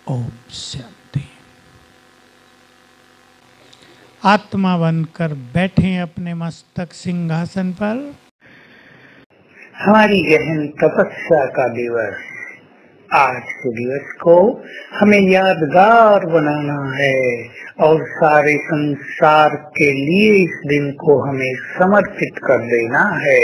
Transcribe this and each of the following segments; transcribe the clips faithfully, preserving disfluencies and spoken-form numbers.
ओम शांति। आत्मा बनकर बैठे अपने मस्तक सिंहासन पर। हमारी गहन तपस्या का दिवस, आज के दिवस को हमें यादगार बनाना है और सारे संसार के लिए इस दिन को हमें समर्पित कर देना है।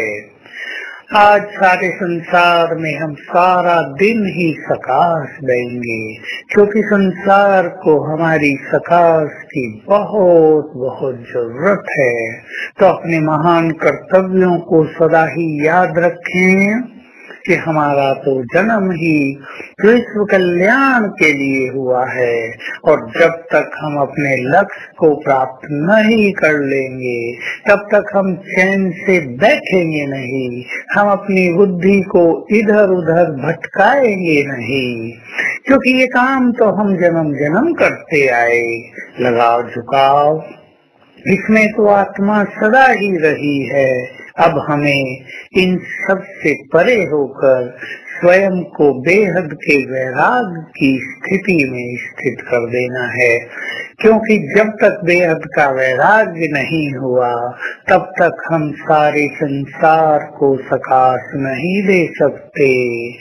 आज सारे संसार में हम सारा दिन ही सकाश देंगे, क्योंकि संसार को हमारी सकाश की बहुत बहुत जरूरत है। तो अपने महान कर्तव्यों को सदा ही याद रखें कि हमारा तो जन्म ही विश्व कल्याण के लिए हुआ है, और जब तक हम अपने लक्ष्य को प्राप्त नहीं कर लेंगे तब तक हम चैन से बैठेंगे नहीं, हम अपनी बुद्धि को इधर उधर भटकाएंगे नहीं, क्योंकि ये काम तो हम जन्म जन्म करते आए। लगाव झुकाव इसमें तो आत्मा सदा ही रही है। अब हमें इन सब से परे होकर स्वयं को बेहद के वैराग्य की स्थिति में स्थित कर देना है, क्योंकि जब तक बेहद का वैराग्य नहीं हुआ तब तक हम सारे संसार को सकाश नहीं दे सकते।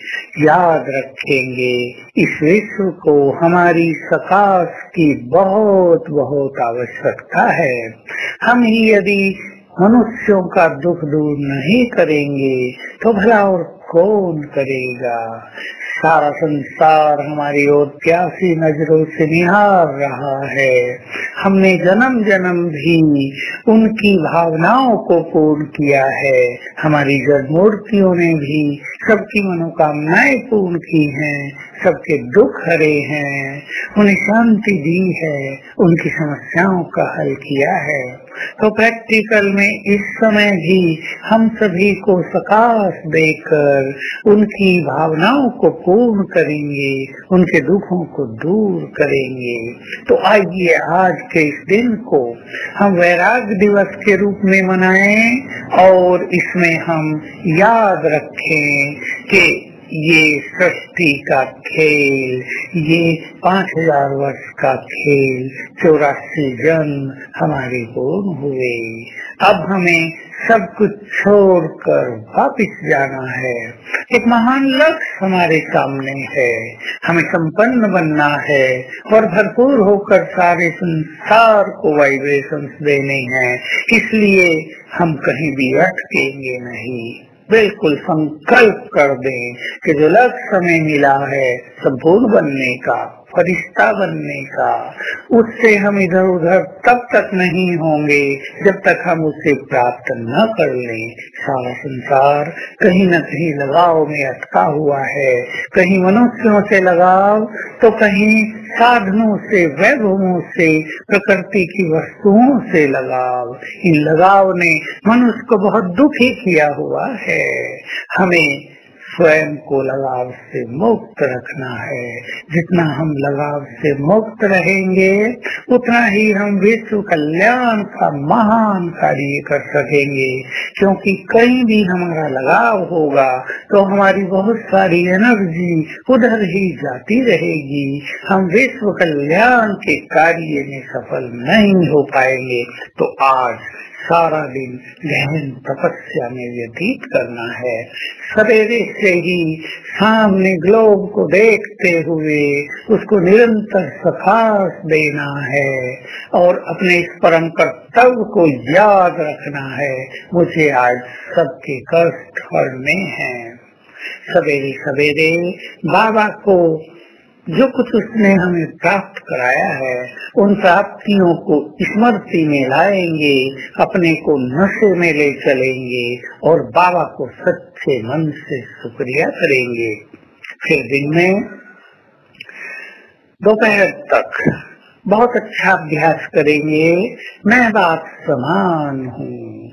याद रखेंगे, इस विश्व को हमारी सकाश की बहुत बहुत आवश्यकता है। हम ही यदि मनुष्यों का दुख दूर नहीं करेंगे तो भला और कौन करेगा। सारा संसार हमारी ओर प्यासी नजरों से निहार रहा है। हमने जन्म जन्म भी उनकी भावनाओं को पूर्ण किया है। हमारी जड़ मूर्तियों ने भी सबकी मनोकामनाएं पूर्ण की हैं, सबके दुख हरे हैं, उन्हें शांति दी है, उनकी समस्याओं का हल किया है। तो प्रैक्टिकल में इस समय भी हम सभी को सकाश देकर उनकी भावनाओं को पूर्ण करेंगे, उनके दुखों को दूर करेंगे। तो आइए आज के इस दिन को हम वैराग्य दिवस के रूप में मनाएं और इसमें हम याद रखें कि ये सृष्टि का खेल, ये पांच हजार वर्ष का खेल, चौरासी जन्म हमारे पूर्ण हुए। अब हमें सब कुछ छोड़कर वापिस जाना है। एक महान लक्ष्य हमारे सामने है, हमें संपन्न बनना है और भरपूर होकर सारे संसार को वाइब्रेशंस देने हैं। इसलिए हम कहीं भी अटकेंगे नहीं। बिल्कुल संकल्प कर दें कि जो लक्ष्य हमें मिला है संपूर्ण बनने का, फरिश्ता बनने का, उससे हम इधर उधर तब तक नहीं होंगे जब तक हम उसे प्राप्त न कर लें। सारा संसार कहीं न कहीं लगाव में अटका हुआ है, कहीं मनुष्यों से लगाव तो कहीं साधनों से, वैभवों से, प्रकृति की वस्तुओं से लगाव। इन लगाव ने मनुष्य को बहुत दुखी किया हुआ है। हमें स्वयं को लगाव से मुक्त रखना है। जितना हम लगाव से मुक्त रहेंगे उतना ही हम विश्व कल्याण का महान कार्य कर सकेंगे, क्योंकि कहीं भी हमारा लगाव होगा तो हमारी बहुत सारी एनर्जी उधर ही जाती रहेगी। हम विश्व कल्याण के कार्य में सफल नहीं हो पाएंगे। तो आज सारा दिन गहन तपस्या में व्यतीत करना है। सवेरे से ही सामने ग्लोब को देखते हुए उसको निरंतर सकाश देना है और अपने इस परम कर्तव्य को याद रखना है। मुझे आज सबके कष्ट हरने हैं। सवेरे सवेरे बाबा को जो कुछ उसने हमें प्राप्त कराया है उन प्राप्तियों को स्मृति में लाएंगे, अपने को नशे में ले चलेंगे और बाबा को सच्चे मन से शुक्रिया करेंगे। फिर दिन में दोपहर तक बहुत अच्छा अभ्यास करेंगे। मैं बात समान हूँ,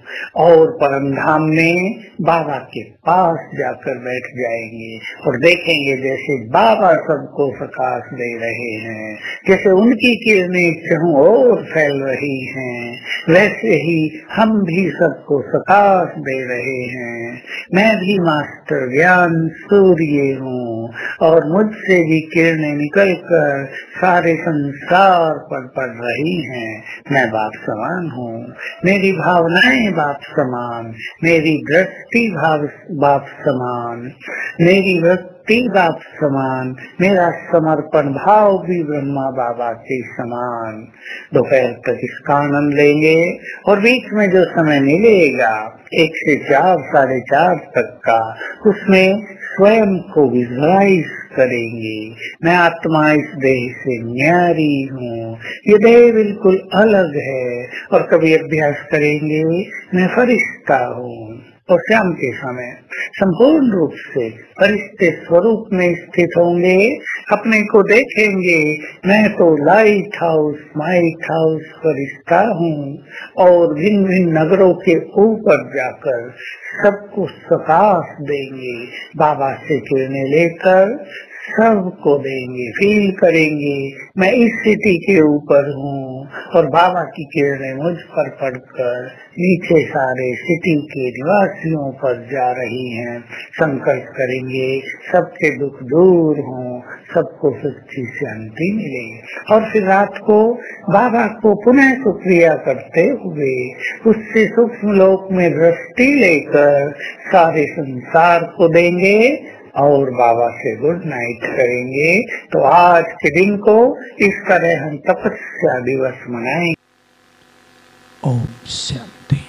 और परम धाम में बाबा के पास जाकर बैठ जाएंगे और देखेंगे जैसे बाबा सबको प्रकाश दे रहे हैं, जैसे उनकी किरणें चारों ओर फैल रही हैं, वैसे ही हम भी सबको प्रकाश दे रहे हैं। मैं भी मास्टर ज्ञान सूर्य हूँ और मुझसे भी किरणें निकलकर सारे संसार पर पड़ रही हैं। मैं बाप समान हूँ, मेरी भावनाएं बाप समान, मेरी दृष्टि भाव बाप समान, मेरी वृत्ति बाप समान, मेरा समर्पण भाव भी ब्रह्मा बाबा के समान। दोपहर तक इसका आनंद लेंगे और बीच में जो समय मिलेगा एक से चार साढ़े चार तक का, उसमें स्वयं को विजुअलाइज करेंगे। मैं आत्मा इस देह से न्यारी हूँ, ये देह बिल्कुल अलग है। और कभी अभ्यास करेंगे मैं फरिश्ता हूँ और शाम के समय संपूर्ण रूप से फरिश्ते स्वरूप में स्थित होंगे, अपने को देखेंगे मैं तो लाइट हाउस माइट हाउस फरिश्ता हूँ और भिन्न भिन्न नगरों के ऊपर जाकर सबको प्रकाश देंगे, बाबा से किरणें लेकर सबको देंगे। फील करेंगे मैं इस सिटी के ऊपर हूँ और बाबा की किरणें मुझ पर पड़कर नीचे सारे सिटी के निवासियों पर जा रही हैं। संकल्प करेंगे सबके दुख दूर हों, सबको सच्ची शांति मिले। और फिर रात को बाबा को पुनः शुक्रिया करते हुए उससे सूक्ष्म लोक में दृष्टि लेकर सारे संसार को देंगे और बाबा से गुड नाइट करेंगे। तो आज के दिन को इस तरह हम तपस्या दिवस मनाएंगे। ओम शांति।